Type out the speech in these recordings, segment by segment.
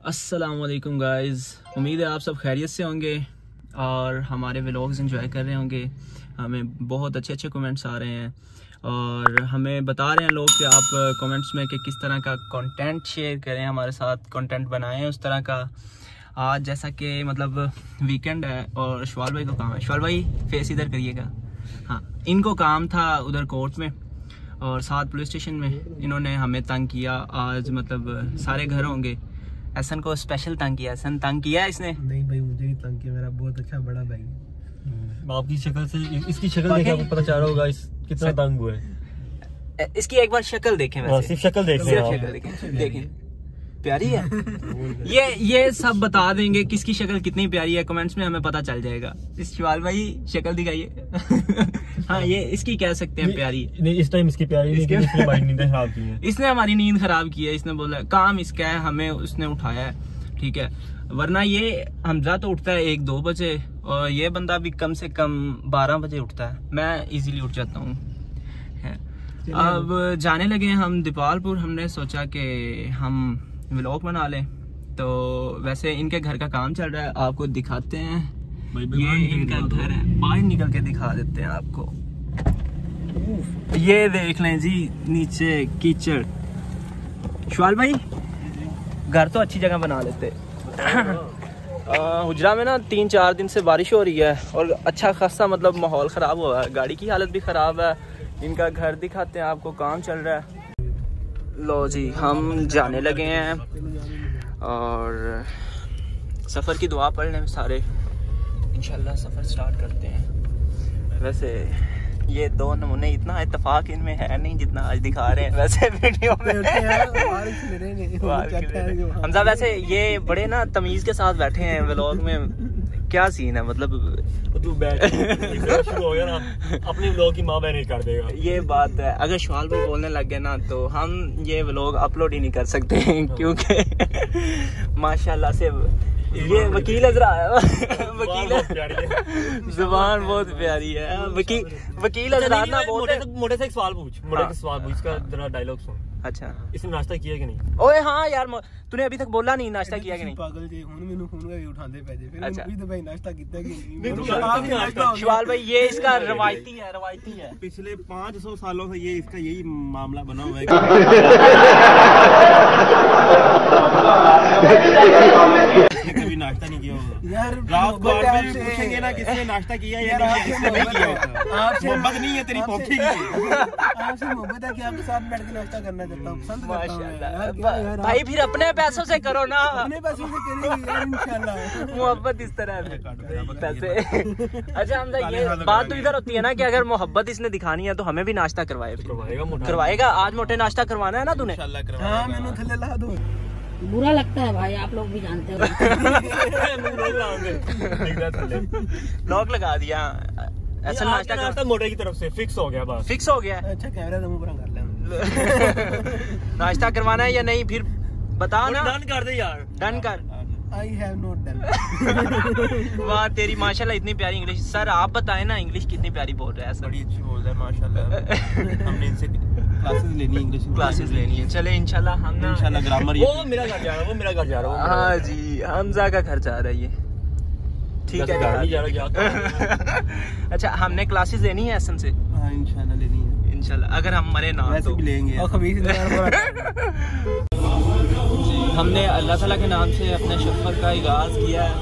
अस्सलामुअलैकुम गाइज़, उम्मीद है आप सब खैरियत से होंगे और हमारे व्लॉग्स एंजॉय कर रहे होंगे। हमें बहुत अच्छे अच्छे कमेंट्स आ रहे हैं और हमें बता रहे हैं लोग कि आप कमेंट्स में कि किस तरह का कंटेंट शेयर करें, हमारे साथ कंटेंट बनाएं उस तरह का। आज जैसा कि मतलब वीकेंड है और शवाल भाई को काम है। शवाल भाई फेस इधर करिएगा। हाँ, इनको काम था उधर कोर्ट में और साथ पुलिस स्टेशन में। इन्होंने हमें तंग किया। आज मतलब सारे घर होंगे, एहसन को स्पेशल तंग किया। एहसन तंग किया इसने? नहीं भाई, मुझे नहीं तंग किया, मेरा बहुत अच्छा बड़ा भाई है। आपकी शक्ल से इसकी शक्ल देख आपको पता चल रहा होगा इस कितना तंग हुआ है। इसकी एक बार शक्ल देखें। वैसे सिर्फ शक्ल देखें प्यारी है। ये सब बता देंगे किसकी शक्ल कितनी प्यारी है, कमेंट्स में हमें पता चल जाएगा। इस शवाल भाई शक्ल दिखाइए। हाँ, ये इसकी कह सकते हैं प्यारी। नहीं, इस टाइम इसकी प्यारी नहीं, इसने हमारी नींद खराब की है। इसने हमारी नींद खराब की है। इसने बोला काम इसका है, हमें उसने उठाया है, ठीक है। वरना ये हमजा तो उठता है 1-2 बजे और ये बंदा भी कम से कम 12 बजे उठता है। मैं इजीली उठ जाता हूँ। अब जाने लगे हम दीपालपुर। हमने सोचा कि हम व्लॉग बना लें, तो वैसे इनके घर का काम चल रहा है, आपको दिखाते हैं। ये इनका घर है, बाहर निकल के दिखा देते हैं आपको। ये देख लें जी, नीचे कीचड़। शवाल भाई घर तो अच्छी जगह बना लेते। हुजरा में ना 3-4 दिन से बारिश हो रही है और अच्छा खासा मतलब माहौल ख़राब हुआ है, गाड़ी की हालत भी ख़राब है। इनका घर दिखाते हैं आपको, काम चल रहा है। लो जी, हम जाने लगे हैं और सफ़र की दुआ पढ़ लें सारे, इंशाल्लाह सफ़र स्टार्ट करते हैं। वैसे ये 2 नमूने इतना इत्तेफाक इनमें है नहीं जितना आज दिखा रहे हैं वैसे वीडियो में। हमजा वैसे ये बड़े ना तमीज़ के साथ बैठे हैं व्लॉग में। क्या सीन है मतलब तू बैठ शुरू हो गया ना, अपने व्लॉग की माँ बहन कर देगा। ये बात है, अगर शवाल भाई बोलने लग गए ना तो हम ये व्लॉग अपलोड ही नहीं कर सकते क्योंकि माशाल्लाह से ये वकील हजरा है। वकील जुबान बहुत प्यारी है। वकील हजरा ना मोटे से एक सवाल पूछ, इसका जरा डायलॉग सुन। अच्छा, इसने नाश्ता किया कि नहीं? ओए हाँ यार, तूने अभी तक बोला नहीं नाश्ता किया कि नहीं। पागल जी, हुन मैंने फोन करके उठांदे पैसे फिर अच्छा। भी तो भाई नाश्ता कितना कि नहीं। शवाल भाई ये इसका रवायती है। पिछले 500 सालों से ये इसका यही मामला बना हुआ है। कभी नाश्ता नहीं किया होगा यार। रात को 8 बजे पूछेंगे ना किसने नाश्ता किया या नहीं किया होता। आपसे मोहब्बत नहीं है तेरी पोखी की। आपसे मोहब्बत है कि आपके साथ बैठ के नाश्ता करना चाहता हूँ, पसंद करता हूँ यार। भाई फिर अपने पैसों से करो ना, अपने पैसों से करेंगे यार इंशाल्लाह। मोहब्बत इस तरह है पैसे। अच्छा हमजा, ये बात तो इधर होती है ना कि अगर मोहब्बत इसने दिखानी है तो हमें भी नाश्ता करवाएगा। आज मोटे नाश्ता करवाना है ना तूने? हाँ, मैंने थल्ले ला दो। बुरा लगता है भाई, आप लोग भी जानते हो। लॉक लगा दिया। ऐसा नाश्ता मोटे की तरफ से फिक्स हो गया, बस फिक्स हो गया। अच्छा, कैमरा तो मुंह पर कर ले। नाश्ता करवाना है या नहीं फिर बता ना। डन कर दे यार, डन कर। I have not done। वाह तेरी माशाल्लाह इतनी प्यारी इंग्लिश। सर आप बताएं ना, इंग्लिश कितनी प्यारी बोल रहा है सर? बड़ी अच्छी बोल रहा है माशाल्लाह। हमने इनसे क्लासेस लेनी है। चले इंशाल्लाह हम ना इंशाल्लाह ग्रामर। वो मेरा घर जा रहा है। हाँ जी, हमजा का घर जा रहा है ये, ठीक है। घर नहीं जा रहा। अच्छा, हमने क्लासेस लेनी है एसन से? हाँ इंशाल्लाह लेनी है, इंशाल्लाह। अगर हम मरे ना वैसे तो भी लेंगे। और हमने अल्लाह ताला के नाम से अपने सफर का आगाज किया है।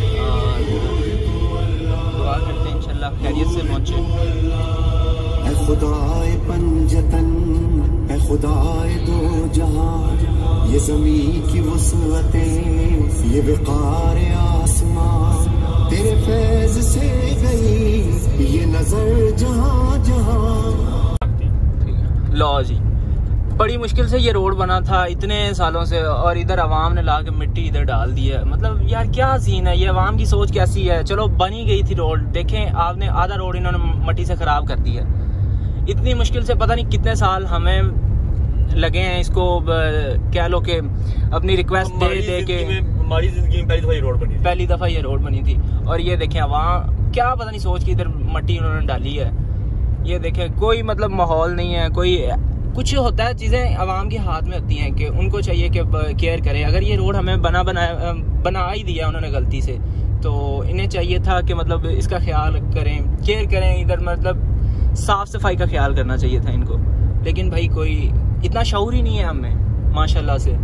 दुआ करते हैं इंशाल्लाह खैरियत से पहुंचे। ऐ खुदाए पंजतन, ऐ खुदाए दो जहां, ये ज़मीं की वसअतें, ये वक़ार आसमां, तेरे फैज़ से गई ये नजर जहां जहां। लो जी, बड़ी मुश्किल से ये रोड बना था इतने सालों से और इधर आवाम ने ला के मिट्टी इधर डाल दी है। मतलब यार क्या सीन है, ये आवाम की सोच कैसी है। चलो बनी गई थी रोड, देखें आपने आधा रोड इन्होंने मिट्टी से खराब कर दी है। इतनी मुश्किल से पता नहीं कितने साल हमें लगे हैं इसको, कह लो कि अपनी रिक्वेस्ट दे के। हमारी जिंदगी में पहली दफा ये रोड बनी थी और ये देखें आवाम क्या पता नहीं सोच के इधर मिट्टी उन्होंने डाली है। ये देखें कोई मतलब माहौल नहीं है, कुछ होता है, चीज़ें आवाम के हाथ में होती हैं कि उनको चाहिए कि केयर करें। अगर ये रोड हमें बना ही दिया उन्होंने गलती से, तो इन्हें चाहिए था कि मतलब इसका ख्याल करें, केयर करें, इधर मतलब साफ़ सफाई का ख्याल करना चाहिए था इनको। लेकिन भाई कोई इतना शऊर ही नहीं है हमें माशाल्लाह से।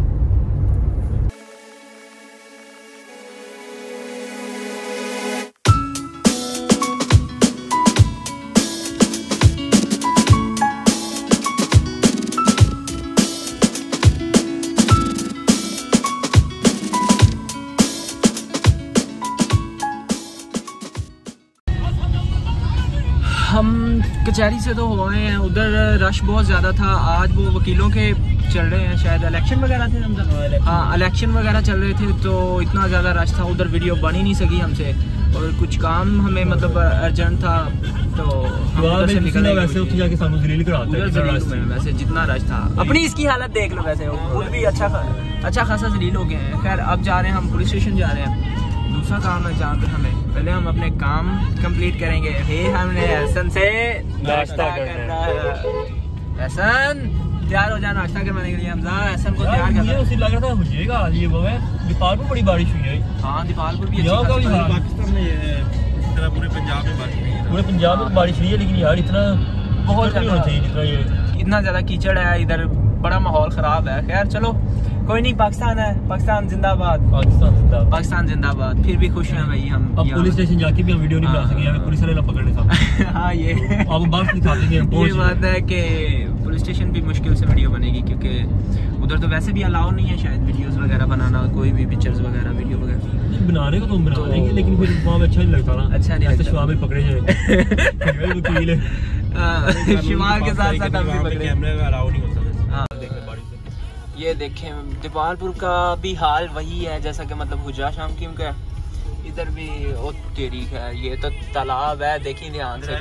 हम कचहरी से तो हुए हैं, उधर रश बहुत ज़्यादा था। आज वो वकीलों के चल रहे हैं, शायद इलेक्शन वगैरह थे हमसे। हाँ, इलेक्शन वगैरह चल रहे थे, तो इतना ज़्यादा रश था, उधर वीडियो बन ही नहीं सकी हमसे। और कुछ काम हमें मतलब अर्जेंट था, तो हम उधर से निकले। वैसे उठ जाके सामने जलील कराते हैं, वैसे जितना रश था। अपनी इसकी हालत देख लो, वैसे खुद भी अच्छा खासा जलील हो गए हैं। खैर अब जा रहे हैं हम, पुलिस स्टेशन जा रहे हैं। दूसरा काम है जहाँ पे हमें पहले हम अपने काम कंप्लीट करेंगे, फिर हमने हसन से नाश्ता करना है। हसन तैयार हो जा नाश्ता करवाने के लिए। हमजा हसन को तैयार करना है। उसी लग रहा था हुजेगा ये वो है। दीपालपुर बड़ी बारिश हुई है। हाँ, दीपालपुर भी पाकिस्तान में इस तरह पूरे पंजाब में बारिश हुई है। पूरे पंजाब में बारिश हुई है, लेकिन यार इतना बहुत नहीं होना चाहिए जितना ये। इतना ज़्यादा कीचड़ है इधर, बड़ा माहौल ख़राब है। खैर चलो कोई नहीं, पाकिस्तान है, पाकिस्तान जिंदाबाद, पाकिस्तान जिंदाबाद। फिर भी खुश हैं भाई हम। अब पुलिस स्टेशन जाके भी हम वीडियो नहीं बना सके, पुलिस वाले ना पकड़ने साहब। हाँ, ये अब बात दिखा देंगे। ये बात है कि पुलिस स्टेशन भी मुश्किल से वीडियो बनेगी, क्योंकि उधर तो वैसे भी अलाउ नहीं है शायद वीडियोस वगैरह बनाना, कोई भी पिक्चर्स वगैरह, वीडियो वगैरह बनाने को तो हम बना लेंगे, लेकिन फिर वहाँ पे अच्छा नहीं लगता ना। अच्छा नहीं लगता, शिवाल में पकड़े जाए वकील है, शिवाल के साथ साथ कैमरे का अलाउ नहीं होता। हाँ, ये देखें दीपालपुर का भी हाल वही है जैसा कि मतलब हुजरा शामकीम का। इधर भी ओ तेरी है, ये तो तालाब है, देखिए ध्यान से,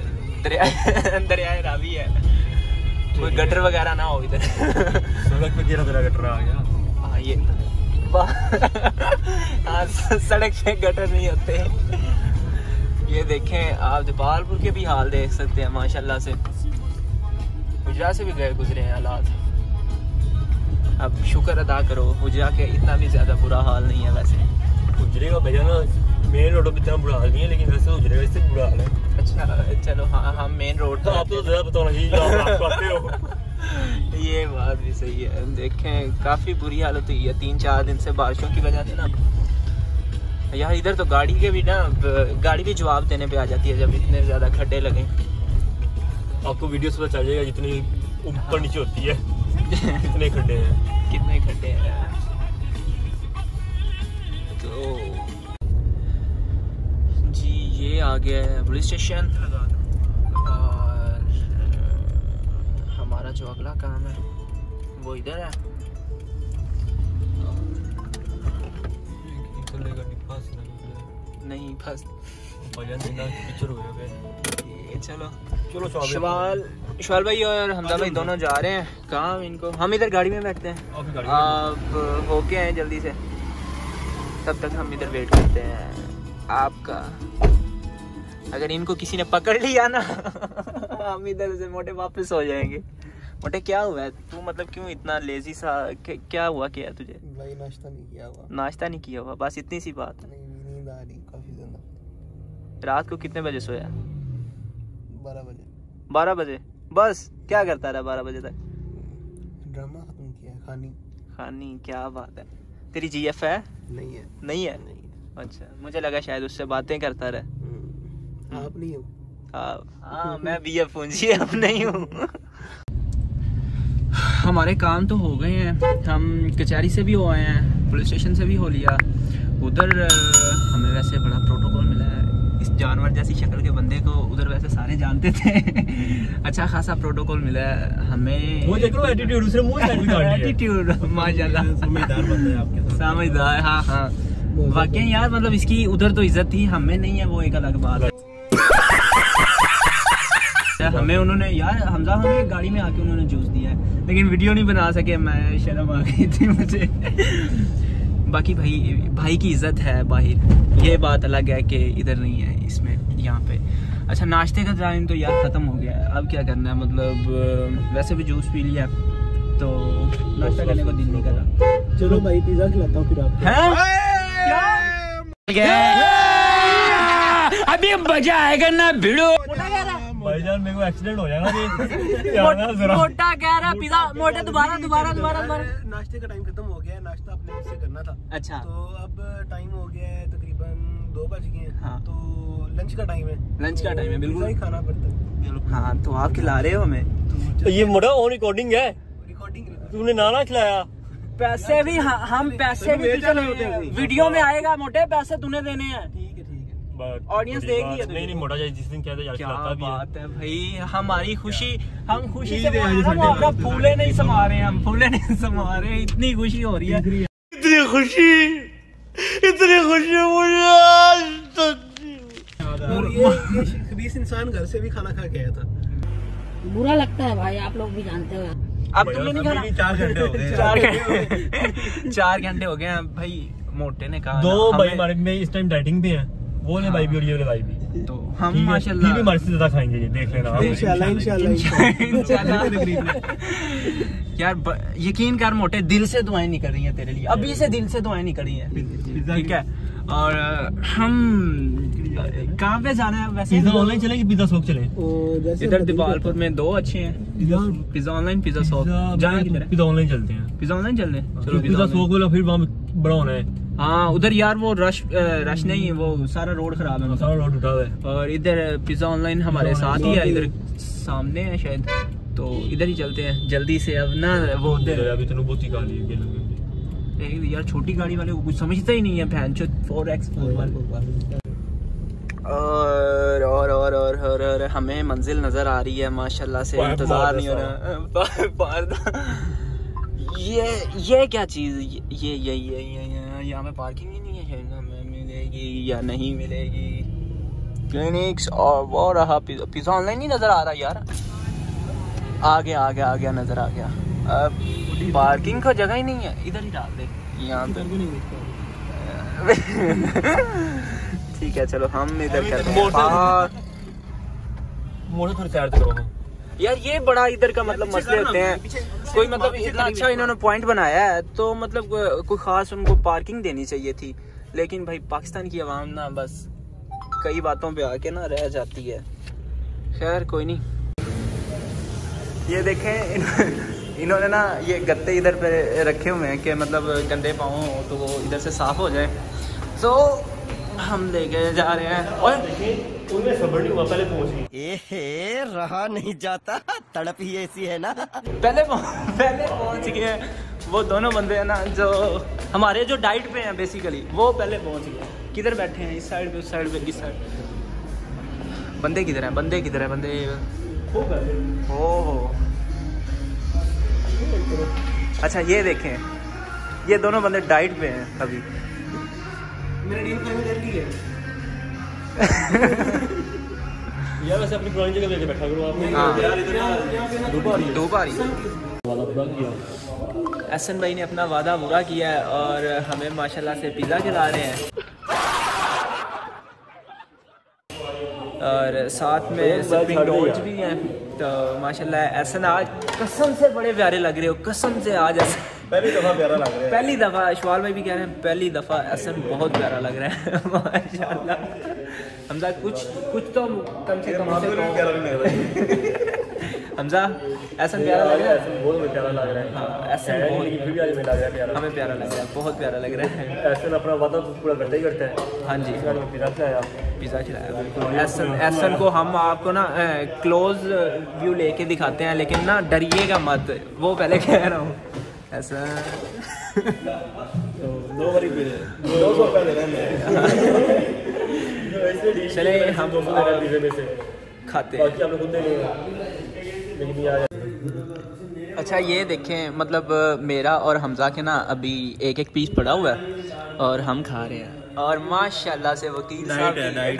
दरियाए रावी है। कोई गटर वगैरह ना हो इधर। सड़क पे गिरा तेरा गटर आ गया। हाँ, ये हाँ, सड़क पे गटर नहीं होते। ये देखें आप दीपालपुर के भी हाल देख सकते हैं माशाल्लाह से। हुजरा से भी गए गुजरे हैं हालात। अब शुक्र अदा करो हुजरा के इतना भी ज़्यादा बुरा हाल नहीं है। वैसे हुजरे का भैया ना मेन रोड पे इतना बुरा हाल नहीं है, लेकिन वैसे हुजरे का इससे बुरा हाल है। अच्छा चलो, हाँ हम मेन रोड तो आप तो ज़रा बताओ नहीं आप आते हो। ये बात भी सही है। देखें काफ़ी बुरी हालत हुई है 3-4 दिन से बारिशों की वजह से ना। यार इधर तो गाड़ी के भी ना, गाड़ी भी जवाब देने पे आ जाती है जब इतने ज़्यादा खड्डे लगे। आपको वीडियो से पता चल जाएगा जितनी ऊपर नीचे होती है कितने खड्डे हैं, कितने खड्डे हैं। तो जी ये आ गया है पुलिस स्टेशन, और हमारा जो अगला काम है वो इधर है। नहीं फंस चलो शवाल भाई और हमदा भाई दोनों जा रहे हैं काम इनको। हम इधर गाड़ी में बैठते हैं, आप होके आए जल्दी से, तब तक हम इधर वेट करते हैं आपका। अगर इनको किसी ने पकड़ लिया ना हम इधर से मोटे वापस हो जाएंगे। मोटे क्या हुआ है तू, मतलब क्यों इतना लेजी सा, क्या हुआ क्या है तुझे? भाई नाश्ता नहीं किया हुआ। नाश्ता नहीं किया हुआ, बस इतनी सी बात। नींद आ रही काफी ज्यादा। रात को कितने बजे सोया? 12 बजे। 12 बजे? बस क्या करता रहा 12 बजे तक? ड्रामा खत्म किया। खानी क्या बात है। तेरी जीएफ है? नहीं है। नहीं है? नहीं। अच्छा मुझे लगा शायद उससे बातें करता रहे। आप नहीं हो? हाँ मैं बीएफ हूँ, जीएफ नहीं हूँ। हमारे काम तो हो गए हैं, हम कचहरी से भी हो आए हैं, पुलिस स्टेशन से भी हो लिया। उधर हमें वैसे बड़ा प्रोटोकॉल मिला है। इस जानवर जैसी शक्ल के बंदे को उधर वैसे सारे जानते थे। अच्छा खासा प्रोटोकॉल मिला है हमें। वो देख लो एटीट्यूड, दूसरे मुंह से एटीट्यूड माशाल्लाह, समझदार बंदा है आपके साथ। समझदार, हाँ हाँ वाकई यार, मतलब इसकी उधर तो इज्जत थी, हमें नहीं है, वो एक अलग बात है। हमें उन्होंने यार हमजा हमें गाड़ी में आके उन्होंने जूस दिया है, लेकिन वीडियो नहीं बना सके, मैं शर्म आ गई थी मुझे। बाकी भाई की इज्जत है बाहर, ये बात अलग है कि इधर नहीं है इसमें। यहाँ पे अच्छा नाश्ते का टाइम तो यार ख़त्म हो गया है, अब क्या करना है, मतलब वैसे भी जूस पी लिया तो नाश्ता करने को दिल नहीं कर रहा। चलो भाई पिज्जा खिलाता हूँ फिर आपको। अभी मजा आएगा ना भिड़ो। भाईजान मेरे को एक्सीडेंट हो जाएगा मोटा कह रहा पिज्जा मोटे दोबारा। नाश्ते का टाइम खत्म हो गया है, नाश्ता अपने मुझसे करना था। अच्छा तो अब टाइम हो गया है तकरीबन 2 बज गए हैं। हाँ। तो लंच का टाइम है। लंच का टाइम है बिल्कुल ही खाना पड़ता है। हाँ तो आप खिला रहे हो हमें। तो ये मोटा ऑन रिकॉर्डिंग है, रिकॉर्डिंग तूने नाना खिलाया। पैसे भी हम पैसे भी वीडियो में आएगा, मोटे पैसे तूने देने हैं। ठीक है ऑडियंस देख रही है। नहीं मोटा जाए जिस दिन कहते क्या बात है भाई, हमारी खुशी, हम खुशी से अपना फूले नहीं समा रहे हैं, हम फूले नहीं समा रहे हैं, इतनी खुशी हो रही है। इतनी खुशी मुझे और ये खबीस इंसान घर से भी खाना खा के आया था। बुरा लगता है भाई, आप लोग भी जानते हो। अब तुमने नहीं खाना? 4 घंटे हो गए। 4 घंटे हो गए हैं भाई। मोटे ने कहा 2 भाई हमारे में इस टाइम डाइटिंग पे है, वो ले भाई भी और ये वाले भाई भी। तो हम माशाल्लाह भी हमारे से ज्यादा खाएंगे, ये देख लेना इंशाल्लाह। यार यकीन कर मोटे, दिल से दुआएं नहीं कर रही हैं तेरे लिए, अभी से दिल से दुआएं नहीं कर रही हैं, ठीक है। और हम कहाँ पे जाना है वैसे? पिज्जा ऑनलाइन चले कि पिज्जा शॉप चले? इधर दीपालपुर में 2 अच्छे हैं, पिज्जा ऑनलाइन पिज्जा शॉप। जाएं किधर? पिज्जा ऑनलाइन चलते हैं। पिज्जा ऑनलाइन चलते हैं, चलो पिज्जा शॉप वाला फिर वहाँ बड़ा होना है। हाँ उधर यार वो रश नहीं है, वो सारा रोड खराब है, सारा रोड उठा हुआ है। और इधर पिज्जा ऑनलाइन हमारे साथ ही है, इधर सामने है शायद, तो इधर ही चलते हैं जल्दी से। अब ना वो उधर अभी तो बहुत ही गाली है यार, छोटी गाड़ी वाले को कुछ समझता ही नहीं है, भैंचो 4x4 वाले। और हमें मंजिल नजर आ रही है माशाल्लाह से, इंतजार नहीं हो रहा। ये क्या चीज, ये यहाँ में पार्किंग ही नहीं है शायद, हमें मिलेगी या नहीं मिलेगी। क्लिनिक्स और वो रहा पिज्जा ऑनलाइन नहीं नजर आ रहा यार। आ गया नजर आ गया। अब पार्किंग का जगह ही नहीं है, इधर ही डाल दे यहाँ पे। ठीक है चलो हम इधर करते हैं। मोटर थोड़ी साइड करो यार, ये बड़ा इधर का मतलब मसले होते हैं। कोई मतलब इतना अच्छा इन्होंने पॉइंट बनाया है तो मतलब कोई खास उनको पार्किंग देनी चाहिए थी, लेकिन भाई पाकिस्तान की आवाम ना बस कई बातों पे आके ना रह जाती है। खैर कोई नहीं। ये देखें इन्होंने ना ये गत्ते इधर पे रखे हुए हैं कि मतलब गंदे पाँव हो तो वो इधर से साफ हो जाए, तो हम लेके जा रहे हैं। और उनमें सब्र नहीं हुआ, पहले पहुंच रहा नहीं जाता, तड़प ही ऐसी है ना। पहले पहुंच गए वो दोनों बंदे हैं ना जो हमारे जो डाइट पे हैं बेसिकली, वो पहले पहुंच गए। किधर बैठे हैं? इस साइड पे, उस साइड पे, किस साइड? बंदे किधर हैं? बंदे ओहो अच्छा ये देखें, ये दोनों बंदे डाइट पे हैं अभी। मैंने डील कर ली है यार, वैसे अपनी पुरानी जगह लेके बैठा करो आप। हाँ। दोबारी एहसन भाई ने अपना वादा पूरा किया है और हमें माशाल्लाह से पिज़्ज़ा खिला रहे हैं, और साथ में स्प्रिंग रोल्स भी हैं। तो माशाल्लाह एहसन आज कसम से बड़े प्यारे लग रहे हो, कसम से आज पहली दफा प्यारा लग रहा है। पहली दफा इशवाल भाई भी कह रहे हैं पहली दफा एहसन बहुत प्यारा लग रहा है माशाल्लाह। हमजा कुछ तो कम से कम प्यारा नहीं लग रहा है। हमजा एहसन प्यारा लग रहा है, बहुत प्यारा लग रहा है। हाँ एहसन बहुत, फिर भी आज में लग रहा है प्यारा, हमें प्यारा लग रहा है, बहुत प्यारा लग रहा है। एहसन अपना वादा तो पूरा करता ही करता है। हाँ जी पिज़्ज़ा खिलाया बिल्कुल। एहसन को हम आपको ना क्लोज व्यू लेके दिखाते हैं, लेकिन ना डरिएगा मत, वो पहले कह रहा हूँ। ऐसा चले हम खाते हैं। अच्छा ये देखें, मतलब मेरा और हमजा के ना अभी एक पीस पड़ा हुआ है और हम खा रहे हैं, और माशाल्लाह से वकील साहब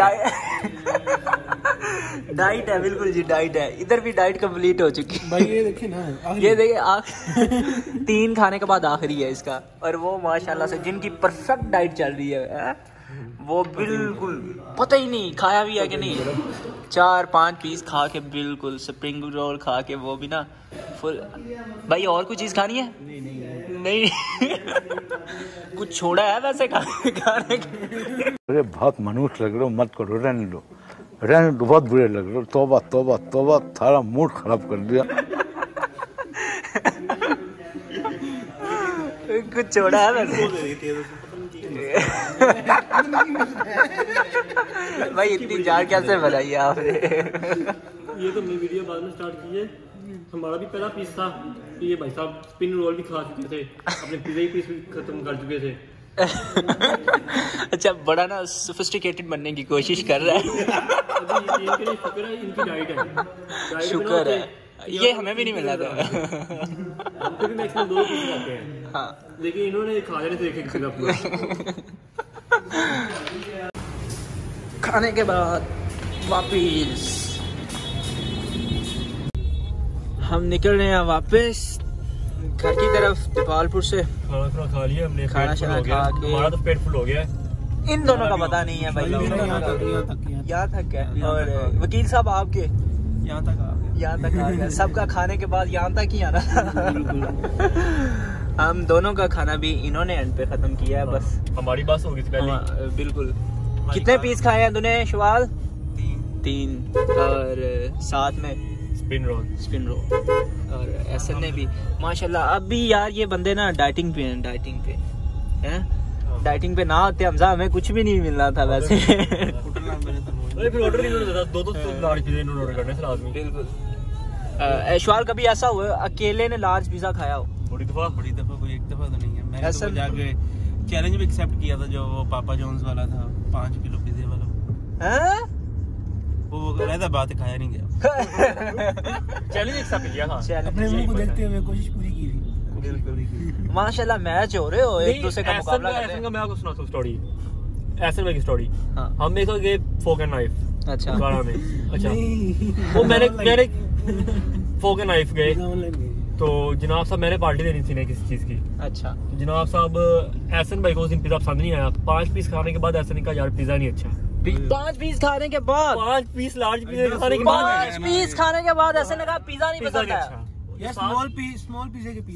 डाइट है बिल्कुल जी, डाइट है। इधर भी डाइट कंप्लीट हो चुकी है भाई। ये देखिए ना, ये देखिए 3 खाने के बाद आखिरी है इसका, और वो माशाल्लाह से जिनकी परफेक्ट डाइट चल रही है वो बिल्कुल पता ही नहीं खाया भी है कि नहीं। 4-5 पीस खा के बिल्कुल स्प्रिंग रोल खा के वो भी ना फुल। भाई और कुछ चीज़ खानी है? नहीं कुछ छोड़ा है वैसे खाने के? अरे बहुत मनुष्य लग रहे हो, मत करो, रहने दो, बहुत बुरे लग रहे हो। तौबा तौबा तौबा, सारा मूड खराब कर दिया। कुछ छोड़ा है वैसे? भाई इतनी जान कैसे बनाई आपने? ये तो हमने वीडियो बाद में स्टार्ट की है। हमारा भी पहला पीस था, ये भाई साहब स्पिन रोल भी खा चुके थे, अपने पिज़्ज़ा ही पीस भी खत्म कर चुके थे। अच्छा, बड़ा ना सोफिस्टिकेटेड बनने की कोशिश कर रहा है। इनके लिए शुक्र है, इनकी डाइट है। शुक्र है, ये हमें भी नहीं मिला था। हमको भी मैक्सिमम 2 पीस खाते हैं। हाँ, लेकिन इन्होंने खा लेने थे एक पूरा। खाने के बाद वापिस हम निकल रहे हैं वापस घर की तरफ दीपालपुर से। खाना खा लिया हमने, खाना शाना खा के हमारा तो पेट फुल हो गया। इन दोनों का पता नहीं है भाई, यहाँ तक है। और वकील साहब आपके यहाँ तक आ गया। सबका खाने के बाद यहाँ तक ही आना। हम दोनों का खाना भी इन्होंने एंड पे खत्म किया है। बस हमारी बात हो गई थी पहले। बिल्कुल। कितने पीस खाए हैं तूने शवाल? 3 और साथ में स्पिन रोल। और एसन ने भी माशाल्लाह। अभी यार ये बंदे ना डाइटिंग पे हैं, डाइटिंग पे ना होते हमजा हमें कुछ भी नहीं मिल रहा था वैसे। फिर ऑर्डर नहीं देता, 2 लार्ज पिज़्ज़ा इन्होंने ऑर्डर करने से आदमी। बिल्कुल। ऐशवाल कभी ऐसा हुआ अकेले ने लार्ज पिज़्ज़ा खाया हो? बड़ी दफा, कोई एक दफा तो नहीं है। मैंने तो जाके चैलेंज भी एक्सेप्ट किया था, जो वो पापा जॉन्स वाला था, 5 किलो पिज़्ज़े वाला। वो रहता बात खाया नहीं गया। चैलेंज एक्सेप्ट किया था, अपने मुंह को देखते हुए कोशिश पूरी की थी। बिल्कुल। माशाल्लाह मैच हो रहे हो, एक दूसरे का मुकाबला कर रहे हैं। मैं आपको सुनाता हूँ स्टोरी, ऐसे में की स्टोरी। हाँ। हम एक गए फोक एंड नाइफ। अच्छा। गाड़ा में। अच्छा। वो मैंने फोक एंड नाइफ गए, तो जनाब साहब मैंने पार्टी देनी थी ना किसी चीज की। अच्छा। तो जनाब साहब एहसन भाई को उस दिन पिज़्ज़ा पसंद नहीं आया। 5 पीस खाने के बाद एहसन ने कहा यार पिज़्ज़ा नहीं अच्छा। 5 पीस खाने के बाद? 5 पीस लार्ज पिज़्ज़ा खाने के बाद 5 पीस खाने के बाद ऐसे ने कहा पिज़्ज़ा नहीं पसंद आया। ये स्मॉल पिज़्ज़े के पीस।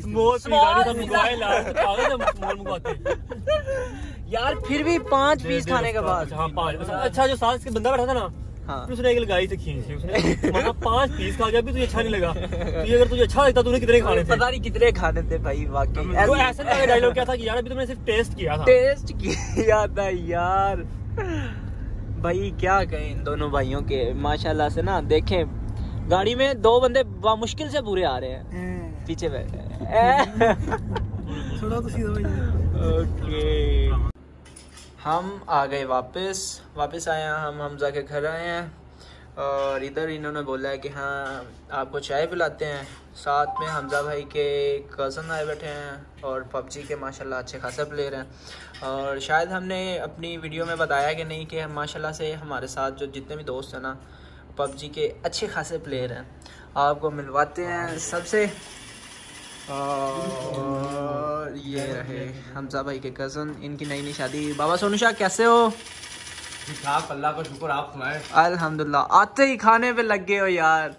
यार फिर भी 5 पीस खाने के बाद। हाँ 5। अच्छा, जो साथ के बंदा बैठा था ना, हाँ। उसने एक लगाई से खींच ली, उसने माना 5 पीस खा गया। भी तुझे अच्छा नहीं लगा? तुझे अगर तुझे अच्छा लगता तूने कितने खाने थे? पता नहीं कितने खाने थे भाई वाकई। तो ऐसा डायलॉग क्या था कि यार अभी तुमने सिर्फ टेस्ट किया था यार। भाई क्या कहें इन दोनों भाइयों के, माशाल्लाह से ना। देखें गाड़ी में 2 बंदे मुश्किल से पूरे आ रहे हैं, पीछे बैठे थोड़ा तो सीधा। ओके, हम आ गए वापस आए हैं। हम हमजा के घर आए हैं और इधर इन्होंने बोला है कि हाँ आपको चाय पिलाते हैं। साथ में हमजा भाई के कज़न आए बैठे हैं और पबजी के माशाल्लाह अच्छे खासे प्लेयर हैं। और शायद हमने अपनी वीडियो में बताया कि नहीं कि माशाल्लाह से हमारे साथ जो जितने भी दोस्त हैं ना पबजी के अच्छे खासे प्लेयर हैं। आपको मिलवाते हैं सबसे। और ये रहे हमजा भाई के कज़न, इनकी नई शादी। बाबा सोनू शाह कैसे हो? ठीक, अल्लाह का शुक्र, आप सुनाएं। अल्हम्दुलिल्लाह। आते ही खाने पे लग गए हो यार,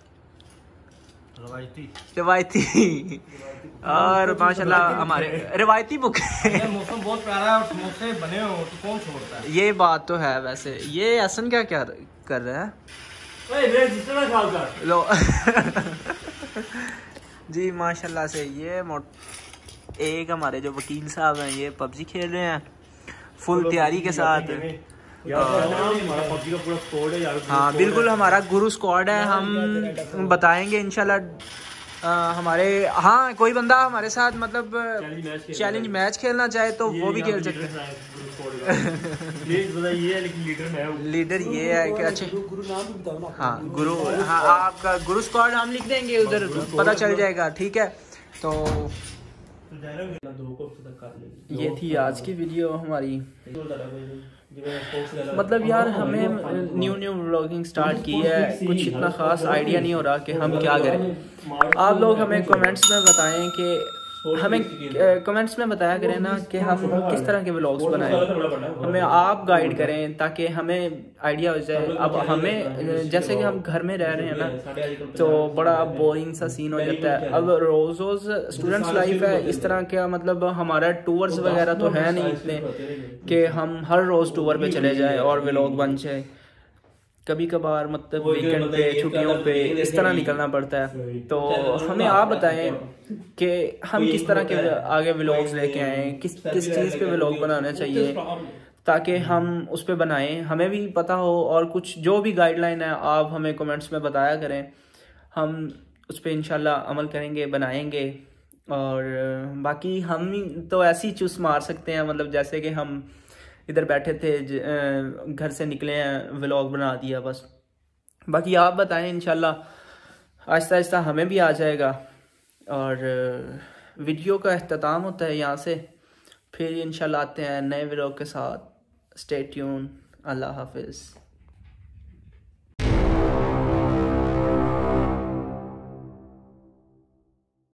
रिवायती। और माशाल्लाह हमारे रिवायती बुक है। मौसम बहुत प्यारा है और समोसे बने हो तो कौन छोड़ता है। ये बात तो है। वैसे ये हसन क्या कर रहा है? लो जी माशाल्लाह से। ये एक हमारे जो वकील साहब हैं ये पबजी खेल रहे हैं फुल तैयारी के साथ। हाँ बिल्कुल, हमारा गुरु स्क्वाड है। हम बताएंगे इंशाल्लाह हमारे। हाँ कोई बंदा हमारे साथ मतलब चैलेंज मैच खेलना चाहे तो वो भी खेल सकते हैं। लीडर ये है कि अच्छे। हाँ गुरु, हाँ आपका गुरु स्क्वाड हम लिख देंगे उधर, पता चल जाएगा। ठीक है, तो ये थी आज की वीडियो हमारी। मतलब यार हमें न्यू व्लॉगिंग स्टार्ट की है, कुछ इतना ख़ास आइडिया नहीं हो रहा कि हम क्या करें। आप लोग हमें कमेंट्स में बताएं कि हमें कमेंट्स में बताया करें ना कि हम किस तरह के व्लॉग्स बनाएं, हमें आप गाइड करें ताकि हमें आइडिया हो जाए। अब हमें जैसे कि हम घर में रह रहे हैं ना तो बड़ा बोरिंग सा सीन हो जाता है। अब रोज़ रोज़ स्टूडेंट्स लाइफ है, इस तरह का मतलब हमारा टूर्स वगैरह तो है नहीं इतने कि हम हर रोज़ टूर पे चले जाएं और व्लॉग बन जाए। कभी कभार मतलब वीकेंड पे, छुट्टियों पे इस तरह निकलना पड़ता है। तो हमें आप बताएं कि हम किस तरह के आगे व्लॉग्स लेके आएँ, किस चीज़ पे व्लॉग बनाना चाहिए ताकि हम उस पे बनाएं, हमें भी पता हो। और कुछ जो भी गाइडलाइन है आप हमें कमेंट्स में बताया करें, हम उस पर इंशाल्लाह अमल करेंगे, बनाएंगे। और बाकी हम तो ऐसे ही चुस मार सकते हैं, मतलब जैसे कि हम इधर बैठे थे, घर से निकले हैं, व्लॉग बना दिया बस। बाकी आप बताएं, इंशाल्लाह आहिस्ता आहिस्ता हमें भी आ जाएगा। और वीडियो का अख्ताम होता है यहाँ से, फिर इंशाल्लाह आते हैं नए व्लॉग के साथ। Stay tune. अल्लाह हाफिज़।